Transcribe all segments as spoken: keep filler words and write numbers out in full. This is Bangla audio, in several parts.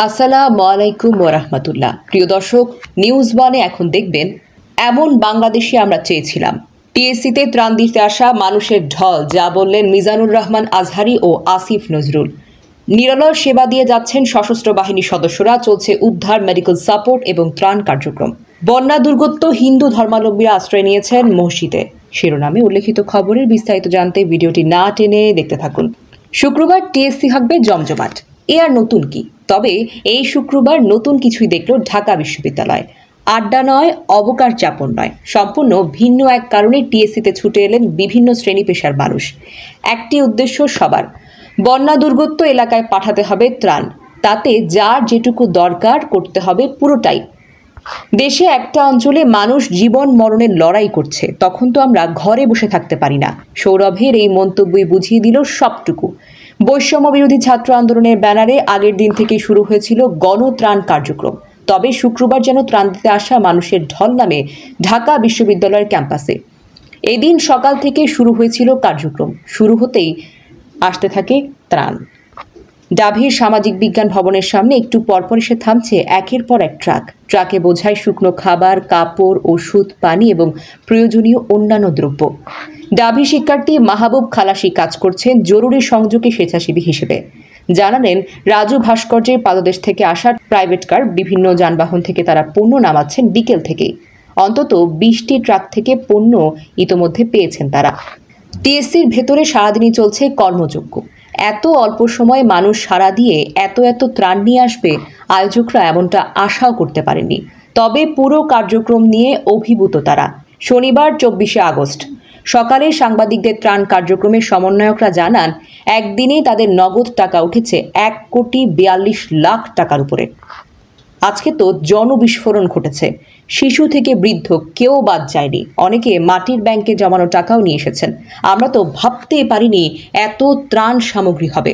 আসসালামু আলাইকুম ওয়া রাহমাতুল্লাহ। প্রিয় দর্শক, নিউজ ওয়ানে এখন দেখবেন এমন বাংলাদেশে আমরা চেয়েছিলাম। টিএসসিতে ত্রাণ দিতে আসা মানুষের ঢল, যা বললেন মিজানুর রহমান আজহারী ও আসিফ নজরুল। নিরলস সেবা দিয়ে যাচ্ছেন সশস্ত্র বাহিনীর সদস্যরা, চলছে উদ্ধার, মেডিকেল সাপোর্ট এবং ত্রাণ কার্যক্রম। বন্যা দুর্গত হিন্দু ধর্মাবলম্বীরা আশ্রয় নিয়েছেন মসজিদে। শিরোনামে উল্লেখিত খবরের বিস্তারিত জানতে ভিডিওটি না টেনে দেখতে থাকুন। শুক্রবার টিএসসি থাকবে জমজমাট, এ আর নতুন কি? তবে এই শুক্রবার নতুন কিছুই দেখল ঢাকা বিশ্ববিদ্যালয়। আড্ডা নয়, অবকাশ যাপন নয়, সম্পূর্ণ ভিন্ন এক কারণে টিএসসিতে ছুটে এলেন বিভিন্ন শ্রেণী পেশার মানুষ। একটি উদ্দেশ্য সবার, বন্যা দুর্গত এলাকায় পাঠাতে হবে ত্রাণ। তাতে যার যেটুকু দরকার করতে হবে পুরোটাই। দেশে একটা অঞ্চলে মানুষ জীবন মরণের লড়াই করছে, তখন তো আমরা ঘরে বসে থাকতে পারি না। সৌরভের এই মন্তব্যই বুঝিয়ে দিল সবটুকু। বৈষম্য বিরোধী ছাত্র আন্দোলনের ব্যানারে আগের দিন থেকে শুরু হয়েছিল গণত্রাণ কার্যক্রম। তবে শুক্রবার যেন ত্রাণ দিতে আসা মানুষের ঢল নামে ঢাকা বিশ্ববিদ্যালয়ের ক্যাম্পাসে। এদিন সকাল থেকে শুরু হয়েছিল কার্যক্রম। শুরু হতেই আসতে থাকে ত্রাণ। ডাভির সামাজিক বিজ্ঞান ভবনের সামনে একটু পরপর এসে থামছে একের পর এক ট্রাক। ট্রাকে বোঝায় শুকনো খাবার, কাপড়, ওষুধ, পানি এবং প্রয়োজনীয় অন্যান্য দ্রব্য। ডাভি শিক্ষার্থী মাহবুব খালাসি কাজ করছেন জরুরি সংযোগে স্বেচ্ছাসেবী হিসেবে। জানালেন, রাজু ভাস্কর্যের পাদদেশ থেকে আসা প্রাইভেট কার, বিভিন্ন যানবাহন থেকে তারা পণ্য নামাচ্ছেন বিকেল থেকেই। অন্তত বিশটি ট্রাক থেকে পণ্য ইতোমধ্যে পেয়েছেন তারা। টিএসসির ভেতরে সারাদিনই চলছে কর্মযজ্ঞ। এত অল্প সময়ে মানুষ সাড়া দিয়ে এত এত ত্রাণ নিয়ে আসবে, আয়োজকরা এমনটা আশাও করতে পারেননি। তবে পুরো কার্যক্রম নিয়ে অভিভূত তারা। শনিবার চব্বিশে আগস্ট সকালে সাংবাদিকদের ত্রাণ কার্যক্রমের সমন্বয়করা জানান, একদিনেই তাদের নগদ টাকা উঠেছে এক কোটি বিয়াল্লিশ লাখ টাকার উপরে। আজকে তো জনবিস্ফোরণ ঘটেছে। শিশু থেকে বৃদ্ধ কেউ বাদ যায়নি। অনেকে মাটির ব্যাংকে জমানো টাকাও নিয়ে এসেছেন। আমরা তো ভাবতেই পারিনি এত ত্রাণ সামগ্রী হবে।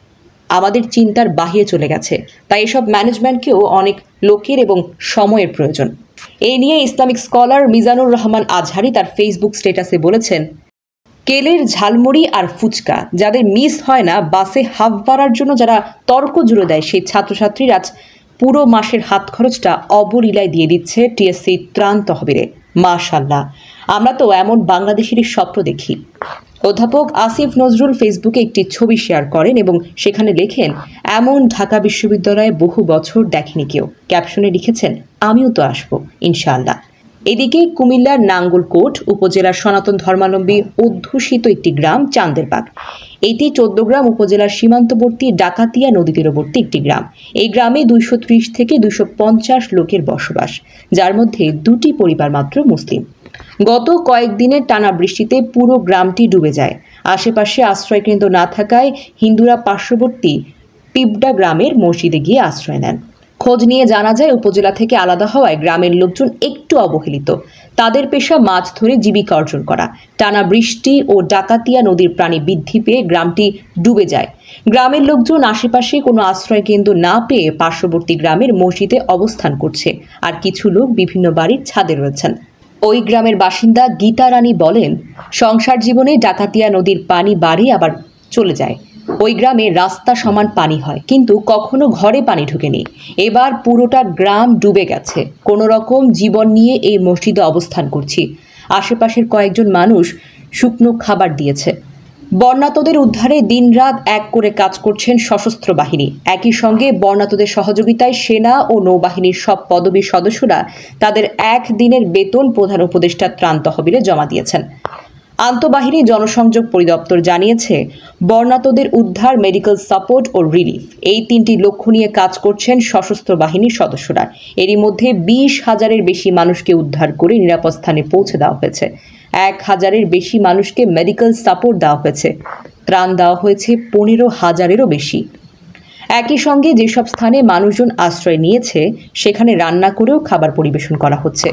আমাদের চিন্তার বাহিরে চলে গেছে। তাই এসব ম্যানেজমেন্টকেও অনেক লোকের এবং সময়ের প্রয়োজন। এই নিয়ে ইসলামিক স্কলার মিজানুর রহমান আজহারী তার ফেসবুক স্ট্যাটাসে বলেছেন, কেলের ঝালমুড়ি আর ফুচকা যাদের মিস হয় না, বাসে হাফ ভাড়ার জন্য যারা তর্ক জুড়ে দেয়, সেই ছাত্রছাত্রীরা আজ পুরো মাসের হাত খরচটা অবলীলায় দিয়ে দিচ্ছে টিএসসি ত্রাণ তহবিলে। মাশাআল্লাহ, আমরা তো এমন বাংলাদেশেরই স্বপ্ন দেখি। অধ্যাপক আসিফ নজরুল ফেসবুকে একটি ছবি শেয়ার করেন এবং সেখানে লেখেন, এমন ঢাকা বিশ্ববিদ্যালয়ে বহু বছর দেখেনি কেউ। ক্যাপশনে লিখেছেন, আমিও তো আসবো ইনশাআল্লাহ। এদিকে কুমিল্লার নাঙ্গলকোট উপজেলার সনাতন ধর্মাবলম্বী অধ্যুষিত একটি গ্রাম চান্দেরবাগ। এটি চৌদ্দগ্রাম উপজেলার সীমান্তবর্তী ডাকাতিয়া নদী তীরবর্তী একটি গ্রাম। এই গ্রামে দুইশো ত্রিশ থেকে দুইশো পঞ্চাশ লোকের বসবাস, যার মধ্যে দুটি পরিবার মাত্র মুসলিম। গত কয়েকদিনের টানা বৃষ্টিতে পুরো গ্রামটি ডুবে যায়। আশেপাশে আশ্রয়কেন্দ্র না থাকায় হিন্দুরা পার্শ্ববর্তী পিপডা গ্রামের মসজিদে গিয়ে আশ্রয় নেন। খোঁজ নিয়ে জানা যায়, উপজেলা থেকে আলাদা হওয়ায় গ্রামের লোকজন একটু অবহেলিত। তাদের পেশা মাছ ধরে জীবিকা অর্জন করা। টানা বৃষ্টি ও ডাকাতিয়া নদীর পানি বৃদ্ধি পেয়ে গ্রামটি ডুবে যায়। গ্রামের লোকজন আশেপাশে কোনো আশ্রয় কেন্দ্র না পেয়ে পার্শ্ববর্তী গ্রামের মসজিদে অবস্থান করছে, আর কিছু লোক বিভিন্ন বাড়ির ছাদে রয়েছেন। ওই গ্রামের বাসিন্দা গীতা রানী বলেন, সংসার জীবনে ডাকাতিয়া নদীর পানি বাড়ে আবার চলে যায়। ওই গ্রামে রাস্তা সমান পানি হয়, কিন্তু কখনো ঘরে পানি ঢুকেনি। এবার পুরোটা গ্রাম ডুবে গেছে। কোনো রকম জীবন নিয়ে এই মসজিদে অবস্থান করছি। আশেপাশের কয়েকজন মানুষ শুকনো খাবার দিয়েছে। বন্যাতদের উদ্ধারে দিনরাত এক করে কাজ করছেন সশস্ত্র বাহিনী। একই সঙ্গে বন্যাতদের সহযোগিতায় সেনা ও নৌবাহিনীর সব পদবীর সদস্যরা তাদের এক দিনের বেতন প্রধান উপদেষ্টা ত্রাণ তহবিলে জমা দিয়েছেন। আন্তঃবাহিনী জনসংযোগ পরিদপ্তর জানিয়েছে, বন্যাতদের উদ্ধার, মেডিকেল সাপোর্ট ও রিলিফ, এই তিনটি লক্ষ্য নিয়ে কাজ করছেন সশস্ত্র বাহিনীর সদস্যরা। এরই মধ্যে বিশ হাজারের বেশি মানুষকে উদ্ধার করে নিরাপদ স্থানে পৌঁছে দেওয়া হয়েছে। এক হাজারের বেশি মানুষকে মেডিকেল সাপোর্ট দেওয়া হয়েছে। ত্রাণ দেওয়া হয়েছে পনেরো হাজারেরও বেশি। একই সঙ্গে যেসব স্থানে মানুষজন আশ্রয় নিয়েছে, সেখানে রান্না করেও খাবার পরিবেশন করা হচ্ছে।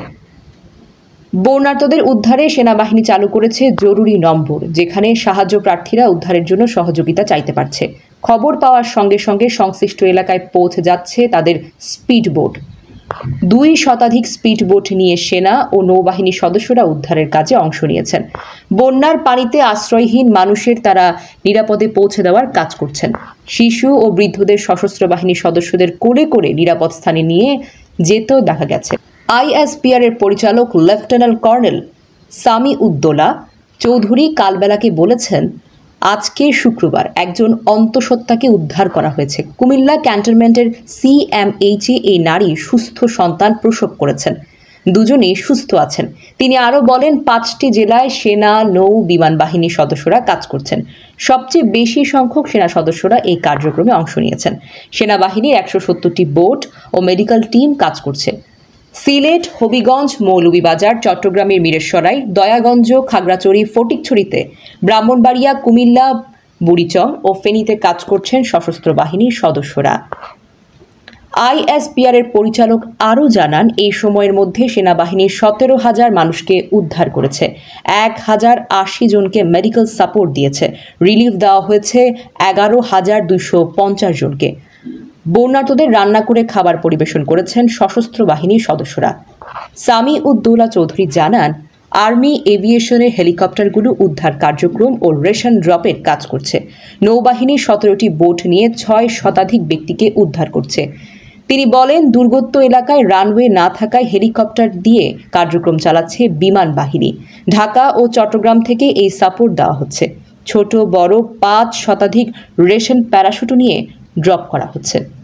বন্যার্তদের উদ্ধারে সেনাবাহিনী চালু করেছে জরুরি নম্বর, যেখানে সাহায্য প্রার্থীরা উদ্ধারের জন্য সহযোগিতা চাইতে পারছে। খবর পাওয়ার সঙ্গে সঙ্গে সংশ্লিষ্ট এলাকায় পৌঁছে যাচ্ছে তাদের স্পিড বোট। দুই শতাধিক স্পিড বোট নিয়ে সেনা ও নৌবাহিনীর সদস্যরা উদ্ধারের কাজে অংশ নিয়েছেন। বন্যার পানিতে আশ্রয়হীন মানুষের তারা নিরাপদে পৌঁছে দেওয়ার কাজ করছেন। শিশু ও বৃদ্ধদের সশস্ত্র বাহিনীর সদস্যদের কোলে করে নিরাপদ স্থানে নিয়ে যেতেও দেখা গেছে। আইএসপিআর এর পরিচালক লেফটেন্যান্ট কর্নেল সামি উদ্দৌলা চৌধুরী কালবেলাকে বলেছেন, আজকে শুক্রবার একজন অন্তঃসত্ত্বাকে উদ্ধার করা হয়েছে। কুমিল্লা ক্যান্টনমেন্টের সিএমএইচে এই নারী সুস্থ সন্তান প্রসব করেছেন, দুজনেই সুস্থ আছেন। তিনি আরও বলেন, পাঁচটি জেলায় সেনা, নৌ, বিমান বাহিনীর সদস্যরা কাজ করছেন। সবচেয়ে বেশি সংখ্যক সেনা সদস্যরা এই কার্যক্রমে অংশ নিয়েছেন। সেনাবাহিনীর একশো সত্তরটি বোট ও মেডিকেল টিম কাজ করছে। সিলেট, হবিগঞ্জ, মৌলভীবাজার, চট্টগ্রামের মিরেশ্বরাই, দয়াগঞ্জ, খাগড়াছড়ি, ফটিকছড়িতে, ব্রাহ্মণবাড়িয়া, কুমিল্লা, বুড়িচং ও ফেনীতে কাজ করছেন সশস্ত্র বাহিনীর সদস্যরা। আইএসপিআর এর পরিচালক আরও জানান, এই সময়ের মধ্যে সেনাবাহিনীর সতেরো হাজার মানুষকে উদ্ধার করেছে, এক হাজার আশি জনকে মেডিকেল সাপোর্ট দিয়েছে, রিলিফ দেওয়া হয়েছে এগারো হাজার দুইশো পঞ্চাশ জনকে। বন্যার্তদের রান্না করে খাবার পরিবেশন করেছেন সশস্ত্র বাহিনীর সদস্যরা। সামি উদ্দৌলা চৌধুরী জানান, আর্মি এভিয়েশনের হেলিকপ্টারগুলো উদ্ধার কার্যক্রম ও রেশন ড্রপের কাজ করছে। নৌবাহিনীর সতেরোটি বোট নিয়ে ছয় শতাধিক ব্যক্তিকে উদ্ধার করছে। তিনি বলেন, দুর্গত এলাকায় রানওয়ে না থাকায় হেলিকপ্টার দিয়ে কার্যক্রম চালাচ্ছে বিমান বাহিনী। ঢাকা ও চট্টগ্রাম থেকে এই সাপোর্ট দেওয়া হচ্ছে। ছোট বড় পাঁচ শতাধিক রেশন প্যারাশুট নিয়ে ড্রপ করা হচ্ছে।